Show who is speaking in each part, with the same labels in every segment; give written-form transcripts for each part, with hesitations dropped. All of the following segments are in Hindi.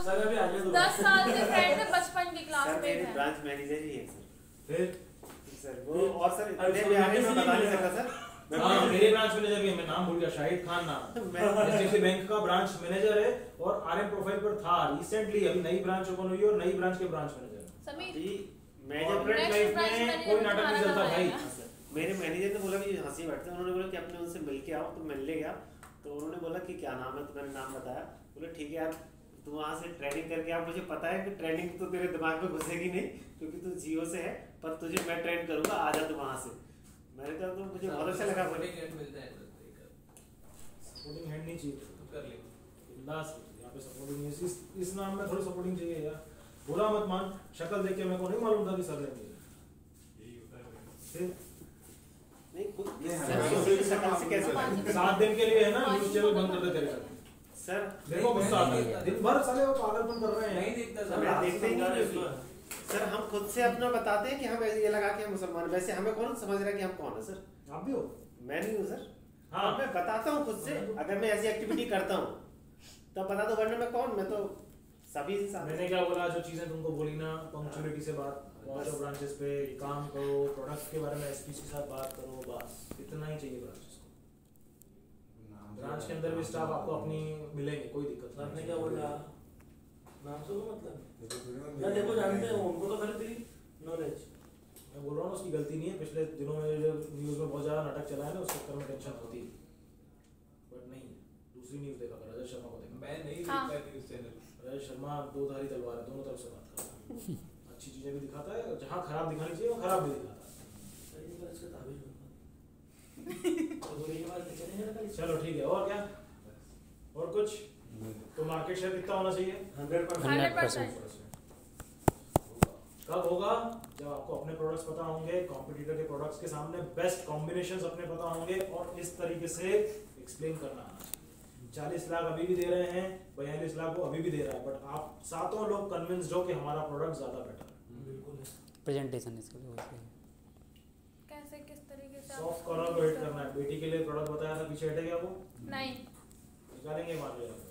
Speaker 1: सर अभी आगे
Speaker 2: 10 साल से फ्रेंड है, बचपन की क्लास में
Speaker 3: मेरी
Speaker 2: है।
Speaker 3: ब्रांच मैनेजर ही है सर।
Speaker 1: फिर
Speaker 3: सर वो और सर इतने भी आगे मैं बता नहीं सकता सर।
Speaker 1: हाँ, मेरे ब्रांच मैनेजर भी है, मैं नाम भूल गया, शाहिद खान नाम, एचडीएफसी बैंक का ब्रांच मैनेजर है और आरएम प्रोफाइल पर था रिसेंटली, अभी नई ब्रांच ओपन हुई है और नई ब्रांच के ब्रांच मैनेजर है।
Speaker 2: समीर
Speaker 1: मैनेजमेंट लाइफ में कोई नाटक नहीं चलता भाई।
Speaker 3: मेरे मैनेजर ने बोला कि हंसी बैठते, उन्होंने बोला कि अपने उनसे मिल के आओ, तो मिल ले गया, तो उन्होंने बोला कि क्या नाम है, तो मैंने नाम बताया, बोले ठीक है यार तू वहाँ से ट्रेनिंग करके आप, मुझे पता है कि ट्रेनिंग तो तेरे दिमाग में घुसेगी नहीं क्योंकि तू जियो से है, पर तुझे मैं ट्रेन करूंगा, आ जा तू वहाँ से। मैंने कहा तो मुझे बहुत अच्छा लगा।
Speaker 4: सपोर्टिंग हैंड मिलता है,
Speaker 1: सपोर्टिंग हैंड नहीं चाहिए
Speaker 4: तो कर ले
Speaker 1: बिंदास, यहाँ पे सपोर्टिंग इस नाम में थोड़ी सपोर्टिंग चाहिए यार। बुरा मत मान, शक्ल देख के मेरे को नहीं मालूम था कि सर लेंगे।
Speaker 3: नहीं कुछ शक्ल से कैसे
Speaker 1: 7 दिन के लिए है ना, न्यूज़ चैनल बंद कर दे तेरे
Speaker 3: सर।
Speaker 1: देखो गुस्सा आता है, दिन भर साले वो पागलपन कर रहे हैं।
Speaker 4: नहीं देखता
Speaker 3: सर मैं देखते ही नहीं है सर, हम खुद से अपना बताते हैं कि हम ये लगा के हम मुसलमान, वैसे हमें कौन समझ रहा है कि हम कौन है सर?
Speaker 1: आप भी हो?
Speaker 3: मैं नहीं हूँ सर।
Speaker 1: हाँ
Speaker 3: मैं बताता हूँ खुद से, अगर मैं ऐसी एक्टिविटी करता हूँ तो बता दो, वरना मैं कौन, मैं तो सभी इंसान।
Speaker 1: मैंने क्या बोला, जो चीजें तुमको बोली ना, पंक्चुअलिटी से बात, पहुंचो ब्रांचेस पे, काम करो, प्रोडक्ट्स के बारे में एसपीसी के साथ बात करो, बस इतना ही चाहिए ब्रांचेस को। ब्रांच के अंदर भी स्टाफ आपको अपनी मिलेंगे, कोई दिक्कत नहीं।
Speaker 5: आपने क्या बोला नाम से मतलब ना, देखो जानते हैं उनको तो खाली तेरी नॉलेज।
Speaker 1: मैं बोल रहा हूँ उसकी गलती नहीं है, पिछले दिनों में जो न्यूज़ में बहुत ज़्यादा नाटक चला है ना, उस चक्कर में टेंशन होती है, बट नहीं है। दूसरी न्यूज़ देखा कर, रजत शर्मा को देखा।
Speaker 4: मैं नहीं
Speaker 2: हाँ।
Speaker 4: देखता न्यूज़ चैनल।
Speaker 1: रजत शर्मा दो धारी तलवार है, दोनों तरफ से बात करता है। अच्छी चीज़ें भी दिखाता है, जहाँ खराब दिखानी चाहिए वो खराब भी दिखाता है।
Speaker 5: सही बात, इसका ताबीज होगा तो ये बात चलेंगे ना कल।
Speaker 1: चलो ठीक है, और क्या, और कुछ? तो मार्केट शेयर कितना होना चाहिए?
Speaker 2: 100%।
Speaker 1: कब होगा? जब आपको अपने प्रोडक्ट्स पता होंगे, कॉम्पिटिटर के प्रोडक्ट्स के सामने बेस्ट कॉम्बिनेशंस अपने पता होंगे और इस तरीके से एक्सप्लेन करना आना चाहिए। 40 लाख अभी भी दे रहे हैं, 42 लाख वो अभी भी दे रहा है, बट आप सातों लोग कन्विंस्ड हो कि हमारा प्रोडक्ट ज्यादा बेटर है।
Speaker 5: बिल्कुल
Speaker 6: प्रेजेंटेशन इसके लिए वैसे
Speaker 2: कैसे, किस तरीके से?
Speaker 1: सॉफ्ट कॉर्नर को हिट करना है। बेटी के लिए प्रोडक्ट बताया था, पीछे हटेगा वो?
Speaker 2: नहीं।
Speaker 1: निकालेंगे, मान लिया,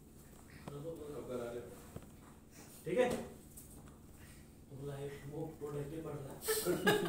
Speaker 4: है
Speaker 1: ठीक है।
Speaker 5: लाइफ वो प्रोडक्ट ही पड़ रहा है।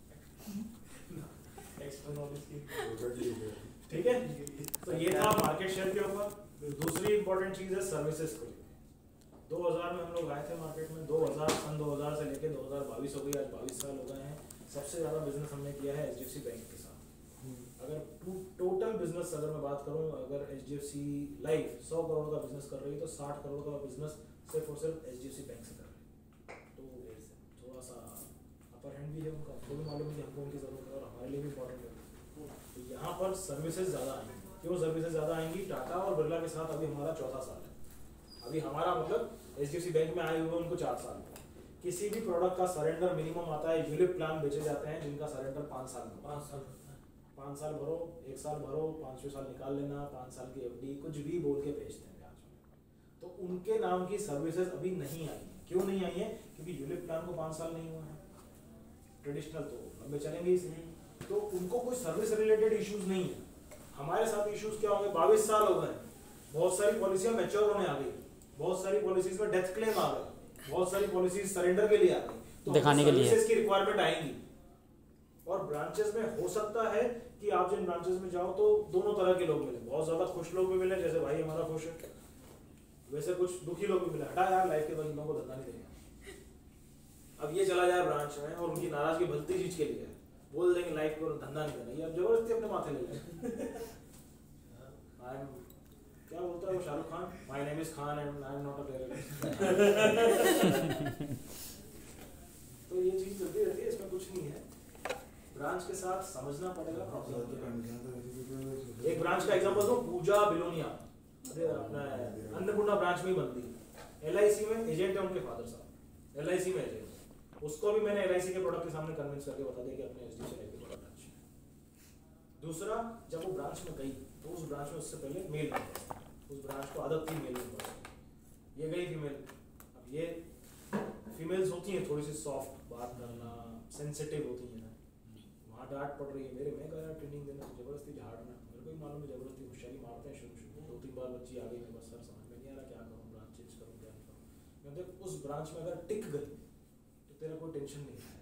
Speaker 1: एक्स्ट्रा नॉलेज की, ठीक है। तो ये था मार्केट शेयर के ऊपर। दूसरी इंपॉर्टेंट चीज है सर्विसेज को। 2000 में हम लोग आए थे मार्केट में, 2000 से लेके 2022 हो गई, आज 22 साल हो गए हैं। सबसे ज्यादा बिजनेस हमने किया है एचडीएफसी बैंक के साथ। अगर टोटल बिजनेस अगर मैं बात करूं, अगर एचडीएफसी लाइफ 100 करोड़ का बिजनेस कर रही है तो 60 करोड़ का बिजनेस सिर्फ और सिर्फ एचडीएफसी बैंक से कर रही है। तो थोड़ा सा अपर हैंड भी है उनका, तो भी मालूम है कि हमको उनकी जरूरत है और हमारे लिए भी इम्पोर्टेंट है। तो यहाँ पर सर्विसेज ज़्यादा आएंगी। क्यों सर्विसेज ज़्यादा आएंगी? टाटा और बिरला के साथ अभी हमारा चौथा साल है। अभी हमारा मतलब एचडीएफसी बैंक में आए हुए उनको 4 साल हुए। किसी भी प्रोडक्ट का सरेंडर मिनिमम आता है, यूलिप प्लान बेचे जाते हैं जिनका सरेंडर 5 साल में। 5 साल भरो, 1 साल भरो, 5वें साल निकाल लेना, 5 साल की एफडी, कुछ भी बोल के बेचते हैं ब्याज में। तो उनके नाम की सर्विसेज अभी नहीं आई है। क्यों नहीं आई है? क्योंकि यूलिप प्लान को 5 साल नहीं हुआ है, ट्रेडिशनल तो लंबे चलेंगे इसमें, तो उनको कोई सर्विस रिलेटेड इश्यूज नहीं है। हमारे साथ इश्यूज क्या होंगे? 22 साल हो गए, बहुत सारी पॉलिसियां मैच्योर होने आ गई, बहुत सारी पॉलिसीज में डेथ क्लेम आ गए, बहुत सारी पॉलिसीज सरेंडर के लिए आ गई, तो
Speaker 6: दिखाने के लिए
Speaker 1: सर्विसेज की रिक्वायरमेंट आएंगी। और ब्रांचेस में हो सकता है कि आप जिन ब्रांचेस में जाओ तो दोनों तरह के लोग मिले, बहुत ज्यादा खुश लोग भी मिले, जैसे भाई हमारा खुश है, वैसे कुछ दुखी लोग भी मिले, हटा यार लाइफ के बंदों को धंधा नहीं देगा। अब ये चला जाए ब्रांच में और उनकी नाराजगी भलती चीज के लिए है, बोल देंगे लाइफ को धंधा नहीं देना, ये अब जबरदस्ती अपने माथे ले लें। क्या बोलता है वो Shahrukh Khan, my name is Khan and I am not a terrorist. तो ये चीज चलती रहती है, इसमें कुछ नहीं है। ब्रांच के साथ समझना पड़ेगा। एक ब्रांच का एग्जांपल दूं, पूजा बिलोनिया, अरे अपना अन्नपूर्णा ब्रांच में ही बनती है। एलआईसी में एजेंट है उनके फादर साहब, एलआईसी में एजेंट, उसको भी मैंने एलआईसी के प्रोडक्ट के सामने कन्विंस करके बता दिया कि अपने एचडीएफसी लाइफ के प्रोडक्ट अच्छे हैं। दूसरा, जब वो ब्रांच में गई तो उस ब्रांच में उससे पहले मेल नहीं, उस ब्रांच को आदत थी मेल नहीं, ये गई फीमेल। अब ये फीमेल्स होती हैं थोड़ी सी सॉफ्ट बात करना, सेंसिटिव होती हैं, वहाँ डांट पड़ रही है मेरे, मैं कह रहा ट्रेनिंग देना, जबरदस्ती झाड़ना, मेरे को ही मालूम है जबरदस्ती होशियारी मारते हैं शुरू 2-3 बार बच्ची आ गई, मैं बस सर समझ में नहीं आ रहा क्या करूँ, ब्रांच चेंज करूँ क्या करूँ। देख उस ब्रांच में अगर टिक गई तो तेरा कोई टेंशन नहीं है।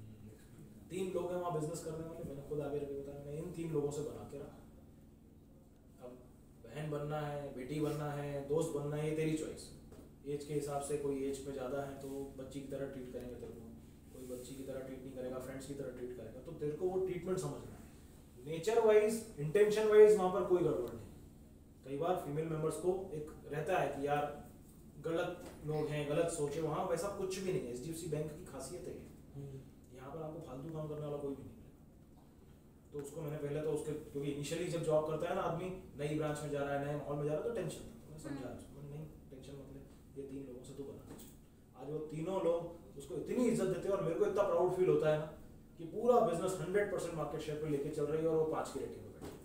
Speaker 1: 3 लोग हैं वहाँ बिजनेस करने वाले, मैंने खुद आगे रखे बताया, मैंने इन 3 लोगों से बना के रखा। अब बहन बनना है, बेटी बनना है, दोस्त बनना है, ये तेरी चॉइस। एज के हिसाब से कोई एज पे ज़्यादा है तो बच्ची की तरह ट्रीट करेंगे तेरे को, कोई बच्ची की तरह ट्रीट नहीं करेगा, फ्रेंड्स की तरह ट्रीट करेगा, तो तेरे को वो ट्रीटमेंट समझना है। नेचर वाइज, इंटेंशन वाइज वहाँ पर कोई गड़बड़ नहीं। कई बार फीमेल मेंबर्स को एक रहता है कि यार गलत लोग हैं, गलत सोचे, वहाँ वैसा कुछ भी नहीं है। एचडीएफसी बैंक की खासियत है यहाँ पर आपको फालतू काम करने वाला कोई भी नहीं है। तो उसको मैंने पहले तो उसके, क्योंकि इनिशियली जब जॉब करता है ना आदमी, नई ब्रांच में जा रहा है, नए माहौल में जा रहा है, तो टेंशन था। तो मैं समझा उसको, नहीं टेंशन मतलब ये 3 लोगों से तो बना। आज वो तीनों लोग उसको इतनी इज्जत देते हैं और मेरे को इतना प्राउड फील होता है ना कि पूरा बिजनेस 100% मार्केट शेयर पे लेके चल रही है और वो 5 की रेटिंग पे बैठी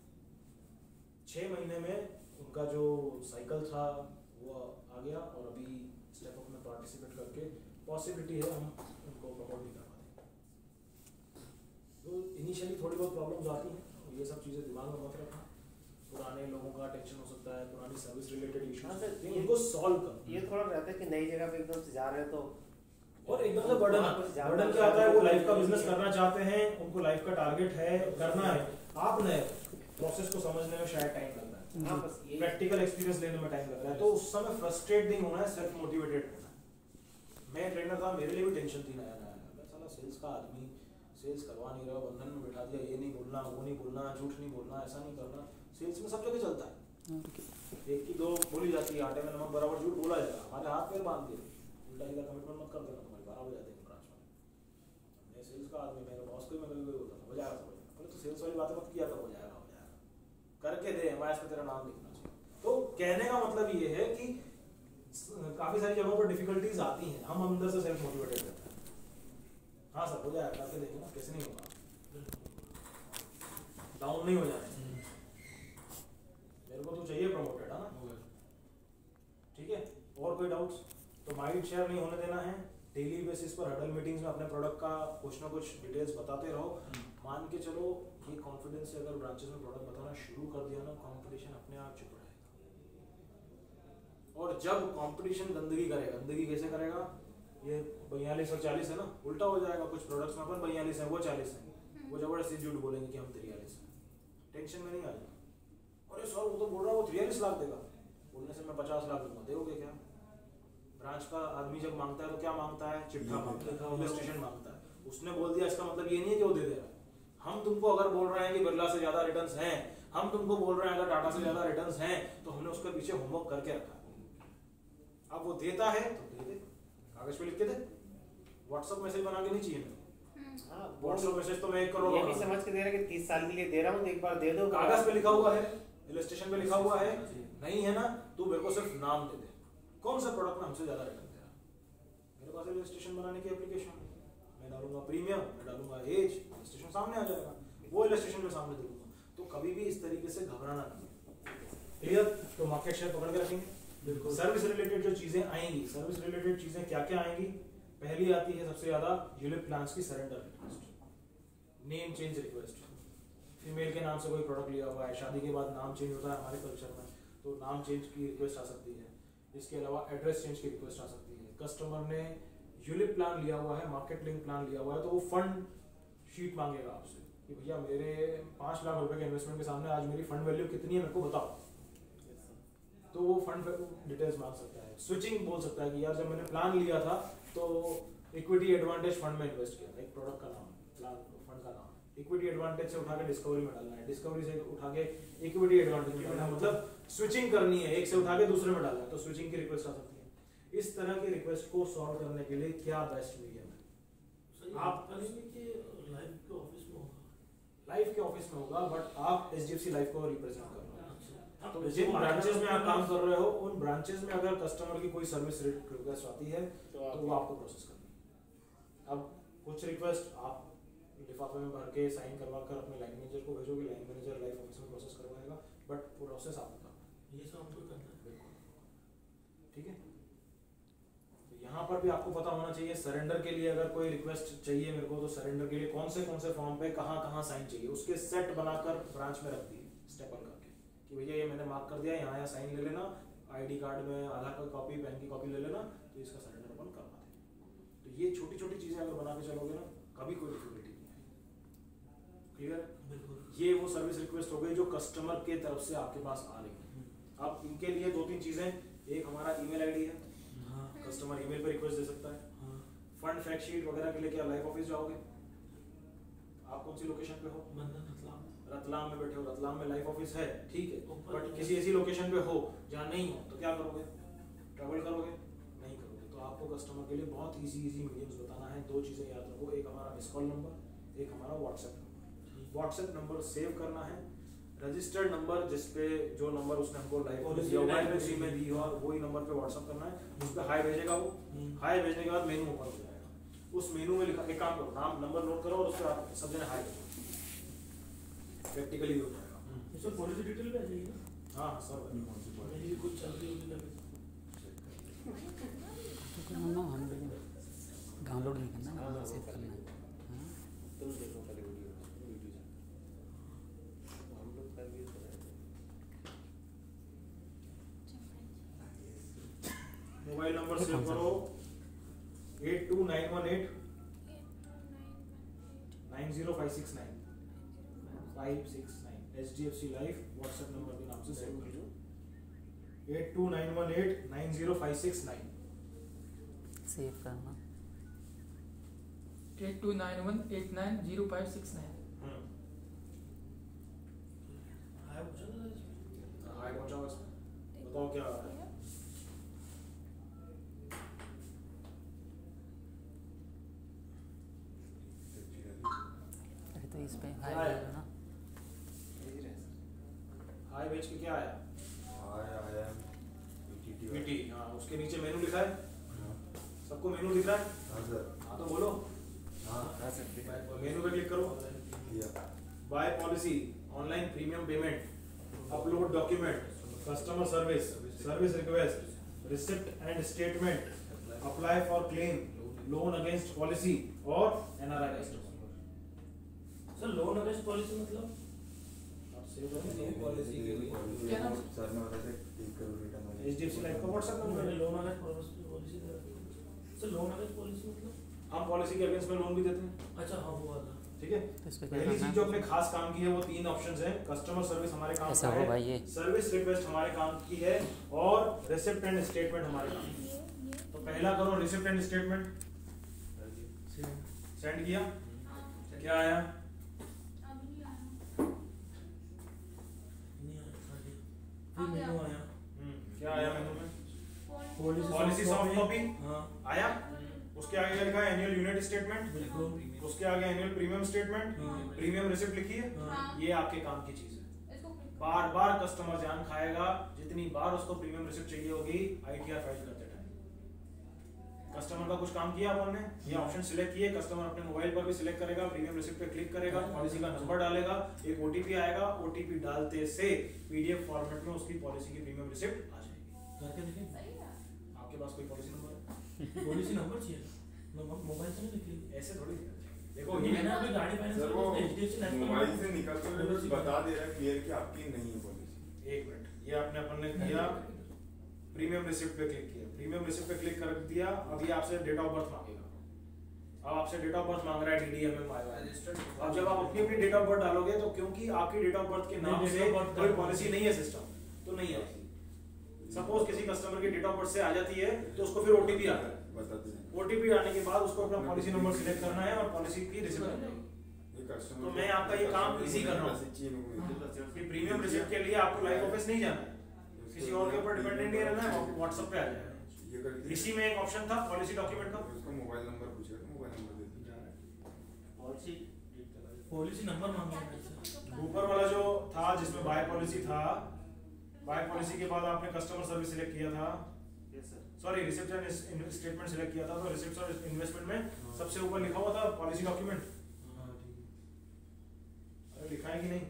Speaker 1: है। 6 महीने में उनका जो साइकिल था वो आ गया और अभी स्टेप अप में पार्टिसिपेट करके पॉसिबिलिटी है हम उनको प्रमोट भी करवा दें। तो इनिशियली थोड़ी बहुत प्रॉब्लम्स आती हैं, ये सब चीज़ें दिमाग में मत रखना। पुराने लोगों का टेंशन हो सकता है, पुरानी सर्विस रिलेटेड इश्यूज, इनको सॉल्व कर।
Speaker 3: ये थोड़ा रहता है कि नई जगह पे एकदम से जा रहे हैं तो,
Speaker 1: और एकदम से बर्डन क्या आता है, वो लाइफ का बिजनेस करना चाहते हैं, उनको लाइफ का टारगेट है, करना है। आप नए प्रोसेस को समझने में शायद टाइम लग रहा है,
Speaker 3: हाँ बस ये
Speaker 1: प्रैक्टिकल एक्सपीरियंस लेने में टाइम लग रहा है, तो उस समय फ्रस्ट्रेट नहीं होना है, सेल्फ मोटिवेटेड होना है। मैं ट्रेनर था, मेरे लिए भी टेंशन थी नया नया। साला सेल्स का आदमी सेल्स करवा नहीं रहा, बंधन में बैठा दिया, ये नहीं बोलना, वो नहीं बोलना, झूठ नहीं बोलना, ऐसा नहीं करना। सेल्स में सब जगह चलता है, 1 की 2 बोली जाती है, आटे में नमक बराबर झूठ बोला जाएगा। हमारे हाथ पैर बांध दिए, उल्टा सीधा कमिटमेंट मत कर देना, तुम्हारे 12 बजे जाते हैं ब्रांच में। मैं सेल्स का आदमी, मेरे बॉस को मैं कभी होता था, हो जाएगा सब, बोले तो सेल्स वाली बातें मत किया कर, हो जाएगा करके दे, एमआईएस पे तेरा नाम लिखना चाहिए। तो कहने का मतलब ये है कि काफी सारी जगहों पर डिफिकल्टीज आती हैं, हम अंदर से सेल्फ मोटिवेटेड रहते हैं। हाँ सर हो जाएगा, करके देखेंगे ना, कैसे नहीं होगा, डाउन नहीं हो जाए। मेरे को तो चाहिए प्रमोटेड, है ना, ठीक है। और कोई डाउट्स? तो माइंड शेयर नहीं होने देना है। डेली बेसिस पर हडल मीटिंग्स में अपने प्रोडक्ट का कुछ ना कुछ डिटेल्स बताते रहो। मान के चलो ये कॉन्फिडेंस से अगर ब्रांचेस में प्रोडक्ट बताना शुरू कर दिया ना, कंपटीशन अपने आप चुप रहेगा। और जब कंपटीशन गंदगी करेगा, गंदगी कैसे करेगा, ये 42 और 40 है ना, उल्टा हो जाएगा। कुछ प्रोडक्ट्स में अपन 42 है, वो 40 है, वो जबरदस्ती झूठ बोलेंगे कि हम 43 है। टेंशन में नहीं आ जाए। अरे सर वो तो बोल रहा है वो 43 लाख देगा, बोलने से मैं 50 लाख दूंगा, दोगे क्या? ब्रांच का आदमी जब मांगता है तो क्या मांगता है? चिट्ठा मांगता है, इलस्ट्रेशन मांगता है। उसने बोल दिया, इसका मतलब ये नहीं है कि वो दे दे रहा है। हम तुमको अगर बोल रहे हैं कि बिरला से ज्यादा रिटर्न्स हैं, हम तुमको बोल रहे हैं अगर टाटा से ज्यादा रिटर्न्स हैं, तो हमने उसके पीछे होमवर्क करके रखा है। अब वो देता है तो दे दे, कागज पे लिख के दे, व्हाट्सएप मैसेज बना के नहीं चाहिए मेरे।
Speaker 3: हाँ
Speaker 1: व्हाट्सएप मैसेज तो मैं 1 करोड़
Speaker 3: ये भी समझ के दे रहा है कि 30 साल के लिए दे रहा हूँ, एक बार दे दो।
Speaker 1: कागज पे लिखा हुआ है, इलस्ट्रेशन पे लिखा हुआ है, नहीं है ना, तू मेरे को सिर्फ नाम दे दे, कौन सा प्रोडक्ट में हमसे ज्यादा रिटर्न दे रहा है। मेरे पास इलस्ट्रेशन बनाने की एप्लीकेशन है, मैं डालूंगा प्रीमियम, मैं डालूंगा एज, इलस्ट्रेशन सामने आ जाएगा, वो इलस्ट्रेशन में सामने दे दूंगा। तो कभी भी इस तरीके से घबराना नहीं है। क्लियर? तो मार्केट शेयर पकड़ के रखेंगे। बिल्कुल। सर्विस रिलेटेड जो चीजें आएंगी, सर्विस रिलेटेड चीजें क्या क्या आएंगी? पहली आती है सबसे ज्यादा यूलिप प्लान्स की surrender request, name change request. Female के नाम से कोई प्रोडक्ट लिया हुआ है, शादी के बाद नाम चेंज होता है हमारे कल्चर में, तो नाम चेंज की रिक्वेस्ट आ सकती है। इसके अलावा एड्रेस चेंज की रिक्वेस्ट आ सकती है। कस्टमर ने यूलिप प्लान लिया हुआ है, मार्केट लिंक प्लान लिया हुआ है, तो वो फंड शीट मांगेगा आपसे कि भैया मेरे 5 लाख रुपए के इन्वेस्टमेंट के सामने आज मेरी फंड वैल्यू कितनी है मेरे को बताओ। तो वो फंड डिटेल्स मांग सकता है। स्विचिंग बोल सकता है कि यार जब मैंने प्लान लिया था तो इक्विटी एडवांटेज फंड में इन्वेस्ट किया था, एक प्रोडक्ट का नाम प्लान, फंड का नाम। इक्विटी एडवांटेज से उठा के डिस्कवरी में डालना है, डिस्कवरी से उठा के इक्विटी एडवांटेज में डालना है, मतलब स्विचिंग करनी है, एक से उठा के दूसरे में डालना है, तो स्विचिंग की रिक्वेस्ट आ सकती है। इस तरह की रिक्वेस्ट को सॉल्व करने के लिए क्या बेस्ट मीडियम है? आप लाइफ के ऑफिस में होगा, बट आप एचडीएफसी लाइफ को रिप्रेजेंट कर रहे हो। तो जिन ब्रांचेस में आप काम कर रहे हो, उन ब्रांचेस में अगर कस्टमर की कोई सर्विस रिक्वेस्ट आती है तो वो आपको प्रोसेस करनी है। अब कुछ रिक्वेस्ट आप लिफाफे में भर के साइन करवा कर अपने लाइन मैनेजर को भेजोगे, लाइन मैनेजर लाइफ ऑफिस में प्रोसेस करवाएगा, बट प्रोसेस आपको करना है।
Speaker 5: ये सब हमको करना है।
Speaker 1: बिल्कुल, ठीक है। तो यहाँ पर भी आपको पता होना चाहिए सरेंडर के लिए अगर कोई रिक्वेस्ट चाहिए मेरे को, तो सरेंडर के लिए कौन से फॉर्म पे कहाँ साइन चाहिए, उसके सेट बनाकर ब्रांच में रख दिए स्टेपल करके कि भैया ये मैंने मार्क कर दिया, यहाँ साइन ले लेना, आईडी कार्ड में आधार कार्ड कॉपी, पैन की कॉपी ले लेना, तो इसका सरेंडर अपन करवा दें। तो ये छोटी छोटी चीज़ें अगर बना के चलोगे ना, कभी कोई डिफिकल्टी नहीं आएगी। क्लियर?
Speaker 5: बिल्कुल।
Speaker 1: ये वो सर्विस रिक्वेस्ट हो गई जो कस्टमर के तरफ से आपके पास आ रही है। अब इनके लिए 2-3 चीज़ें, एक हमारा ईमेल आईडी है,
Speaker 5: हाँ
Speaker 1: कस्टमर ईमेल पे रिक्वेस्ट दे सकता है।
Speaker 5: हाँ।
Speaker 1: फंड फैक्ट शीट वगैरह के लिए क्या लाइफ ऑफिस जाओगे? आप कौन सी लोकेशन पे हो? रतलाम में बैठे हो, रतलाम में लाइफ ऑफिस है, ठीक है, बट किसी ऐसी लोकेशन पे हो जहाँ नहीं हो, तो क्या करोगे? ट्रैवल करोगे? नहीं करोगे। तो आपको कस्टमर के लिए बहुत इजी मीडियम्स बताना है। 2 चीज़ें याद रखो, एक हमारा मिस कॉल नंबर, एक हमारा WhatsApp number. WhatsApp number save करना है, रजिस्टर्ड नंबर जिसपे जो नंबर उसने हमको लाइफ पॉलिसी में दी हो, वही नंबर पे व्हाट्सएप करना है। उस पर हाई भेजेगा वो, हाई भेजने के बाद मेनू ओपन हो जाएगा। उस मेनू में लिखा, एक काम करो, नाम नंबर नोट करो और उस पर आप सब जने हाई भेजो, प्रैक्टिकली हो जाएगा।
Speaker 5: इसमें पॉलिसी डिटेल पे आ जाएगी ना?
Speaker 1: हाँ सर,
Speaker 5: मेरी कुछ चल रही होगी लगे
Speaker 6: हम डाउनलोड नहीं करना, सेव करना है।
Speaker 3: तुम देखो पहले वीडियो हम लोग कर भी तो
Speaker 1: मोबाइल नंबर सेव करो 82918 90569 569 HDFC लाइफ व्हाट्सएप नंबर के नाम से सेव कर लो। 82918 90569
Speaker 6: सेव करना।
Speaker 2: 8291890569।
Speaker 5: हाय पूछा था इसमें।
Speaker 1: हाई पहुंचा बस, बताओ क्या आ रहा है?
Speaker 6: अरे तो इस पे हाय
Speaker 1: हाय।
Speaker 6: बोलो ना।
Speaker 1: हाई भेज के क्या आया?
Speaker 4: आया
Speaker 1: वीटी। हाँ, उसके नीचे मेनू लिखा है, सबको मेनू दिख रहा है?
Speaker 4: हाँ सर।
Speaker 1: हाँ तो बोलो,
Speaker 4: हाँ सर।
Speaker 1: मेनू पे क्लिक करो। Buy policy, online premium payment, upload document, customer service, service request, receipt and statement, apply for claim, loan against policy और NRI customer.
Speaker 5: Sir loan against policy मतलब?
Speaker 1: आप सेव करेंगे
Speaker 4: पॉलिसी के लिए
Speaker 2: क्या नाम?
Speaker 4: सर ने बताया 1 करोड़ रिटर्न वाली।
Speaker 1: HDFC लाइफ का व्हाट्सएप नंबर
Speaker 5: मैंने
Speaker 1: है।
Speaker 5: Loan against policy sir loan against policy मतलब?
Speaker 1: हम पॉलिसी के अगेंस्ट में लोन भी देते हैं,
Speaker 5: अच्छा हाँ वो वाला।
Speaker 1: ठीक है।
Speaker 6: तो इस पे क्या
Speaker 1: पहली
Speaker 6: करना
Speaker 1: चीज जो
Speaker 6: है?
Speaker 1: अपने खास काम की है वो 3 ऑप्शंस हैं। कस्टमर सर्विस हमारे काम
Speaker 6: ऐसा
Speaker 1: का
Speaker 6: हो
Speaker 1: है,
Speaker 6: भाई ये।
Speaker 1: सर्विस रिक्वेस्ट हमारे काम की है और रिसिप्ट एंड स्टेटमेंट हमारे काम की है। तो पहला करो रिसिप्ट एंड स्टेटमेंट, सेंड किया, क्या आया?
Speaker 5: नहीं आया खाली। फिर मेनू आया।
Speaker 1: क्या आया मेनू में?
Speaker 5: पॉलिसी
Speaker 1: पॉलिसी सॉफ्ट कॉपी
Speaker 5: हाँ
Speaker 1: आया, उसके आगे लिखा है एनुअल यूनिट स्टेटमेंट,
Speaker 5: बिल्कुल।
Speaker 1: उसके आगे एनुअल प्रीमियम स्टेटमेंट,
Speaker 5: हाँ।
Speaker 1: प्रीमियम रिसिप्ट लिखी है।
Speaker 5: हाँ।
Speaker 1: ये आपके काम की चीज है। बार बार कस्टमर जान खाएगा, जितनी बार उसको प्रीमियम रिसिप्ट चाहिए होगी ITR फाइल करते टाइम। कस्टमर का कुछ काम किया अपन ने, ये ऑप्शन सिलेक्ट किए, कस्टमर अपने मोबाइल पर भी सिलेक्ट करेगा, प्रीमियम रिसिप्ट पे क्लिक करेगा, पॉलिसी का नंबर डालेगा, एक OTP आएगा, OTP डालते से PDF फॉर्मेट में उसकी पॉलिसी की प्रीमियम रिसिप्ट आ जाएगी।
Speaker 5: करके देखें।
Speaker 1: आपके पास कोई पॉलिसी नंबर है?
Speaker 5: पॉलिसी नंबर चाहिए मोबाइल से नहीं निकलेगी।
Speaker 1: ऐसे थोड़ी देखो,
Speaker 5: ये
Speaker 1: ये
Speaker 5: मैंने अभी गाड़ी फाइनेंस
Speaker 4: सर वो
Speaker 5: HDFC लाइफ का
Speaker 4: मोबाइल से निकलते हुए कुछ बता दे रहा है क्लियर कि आपकी नहीं है पॉलिसी।
Speaker 1: एक मिनट, ये आपने अपन ने किया, प्रीमियम रिसिप्ट पे क्लिक किया, प्रीमियम रिसिप्ट पे क्लिक कर दिया। अब ये आपसे डेट ऑफ बर्थ मांगेगा, अब आपसे डेट ऑफ बर्थ मांग रहा है DDMM आएगा। अब जब आप अपनी अपनी डेट ऑफ बर्थ डालोगे तो क्योंकि आपकी डेट ऑफ बर्थ के नाम
Speaker 5: नहीं,
Speaker 1: से
Speaker 5: date of birth
Speaker 1: कोई
Speaker 5: डालना
Speaker 1: पॉलिसी नहीं है सिस्टम, तो नहीं आएगी। सपोज किसी कस्टमर की डेट ऑफ बर्थ से आ जाती है तो उसको फिर OTP आता है,
Speaker 4: बताते हैं।
Speaker 1: OTP आने के बाद उसको अपना पॉलिसी नंबर सिलेक्ट करना है और पॉलिसी की रिसिप्ट आ जाएगी।
Speaker 4: ये कस्टमर
Speaker 1: तो मैं आपका ये काम easy कर रहा हूँ कि प्रीमियम रिसिप्ट के लिए आपको लाइफ ऑफिस नहीं जाना है, किसी और के ऊपर डिपेंडेंट नहीं रहना है, WhatsApp पे आ जाएगा।
Speaker 4: ये कर दिया।
Speaker 1: इसी में एक ऑप्शन था पॉलिसी डॉक्यूमेंट का,
Speaker 4: उसका मोबाइल नंबर पूछेगा तो मोबाइल नंबर दे दीजिए।
Speaker 5: पॉलिसी नंबर मांगा है इससे।
Speaker 1: ऊपर वाला जो था जिसमें बाय पॉलिसी था, बाय पॉलिसी के बाद आपने कस्टमर सर्विस सिलेक्ट किया था, sorry receipt and statement select किया था, तो रिसिप्ट और इन्वेस्टमेंट में सबसे ऊपर लिखा हुआ था पॉलिसी डॉक्यूमेंट।
Speaker 5: हाँ ठीक है।
Speaker 1: अरे लिखा है कि नहीं?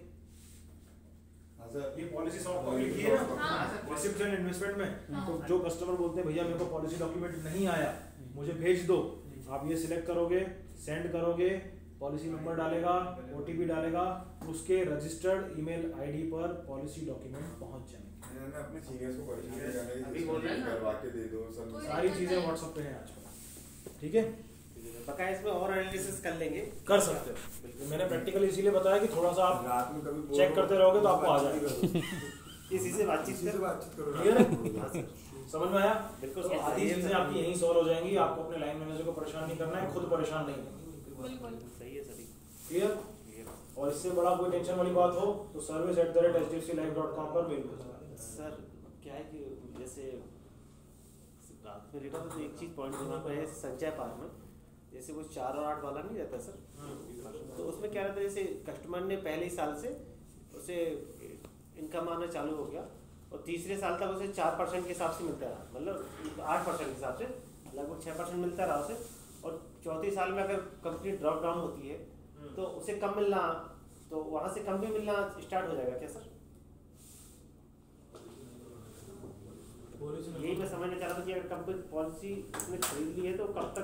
Speaker 4: हाँ सर।
Speaker 1: ये पॉलिसी सॉफ्ट कॉपी लिखी है ना रिसिप्ट एंड इन्वेस्टमेंट में। तो जो कस्टमर बोलते हैं भैया मेरे को पॉलिसी डॉक्यूमेंट नहीं आया, मुझे भेज दो, आप ये सिलेक्ट करोगे, सेंड करोगे, पॉलिसी नंबर डालेगा, OTP डालेगा, उसके रजिस्टर्ड ईमेल ID पर पॉलिसी डॉक्यूमेंट पहुंच जाएंगे।
Speaker 4: मैंने अपने सीनियर्स को क्वेश्चन करने की
Speaker 3: अभी बोल रहे हैं ना।
Speaker 4: करवा के दे दो सब
Speaker 2: कोई
Speaker 1: सारी
Speaker 2: दिक्कत
Speaker 1: चीजें
Speaker 2: नहीं।
Speaker 1: व्हाट्सएप पे हैं आजकल, ठीक है,
Speaker 3: बकाया इसमें और एनालिसिस कर लेंगे।
Speaker 1: कर सकते हो। मैंने प्रैक्टिकली इसीलिए बताया कि थोड़ा सा आप
Speaker 4: रात में कभी
Speaker 1: चेक करते रहोगे तो आपको आ जाएगा।
Speaker 3: इसी से बातचीत
Speaker 4: किसी से
Speaker 3: कर।
Speaker 4: बातचीत करो
Speaker 1: क्लियर
Speaker 4: रात
Speaker 1: है?
Speaker 4: में।
Speaker 3: हाँ सर।
Speaker 1: समझ में आया?
Speaker 3: बिल्कुल
Speaker 1: तो
Speaker 3: सर।
Speaker 1: आधी चीजें आपकी यहीं सॉल्व हो जाएंगी, आपको अपने लाइन मैनेजर को परेशान नहीं करना है, खुद परेशान नहीं होना।
Speaker 2: बिल्कुल।
Speaker 3: सही है सर।
Speaker 1: क्लियर? और इससे बड़ा कोई टेंशन वाली बात हो तो service@hdfclife.com पर मेल भेजना।
Speaker 3: सर क्या है कि जैसे रात में लेटा तो एक चीज पॉइंट दिमाग में है, संचय पार में जैसे वो 4 और 8 वाला नहीं रहता सर, तो उसमें क्या रहता है जैसे कस्टमर ने पहले ही साल से उसे इनकम आना चालू हो गया और तीसरे साल तक उसे 4% के हिसाब से मिलता रहा, मतलब 8% के हिसाब से लगभग 6% मिलता रहा उसे, और चौथी साल में अगर कंपनी ड्रॉप डाउन होती है तो उसे कम मिलना, तो वहाँ से कम भी मिलना स्टार्ट हो जाएगा क्या सर? यही मैं समझना चाह रहा था कि अगर कंपनी पॉलिसी उसने खरीद ली है तो कब तक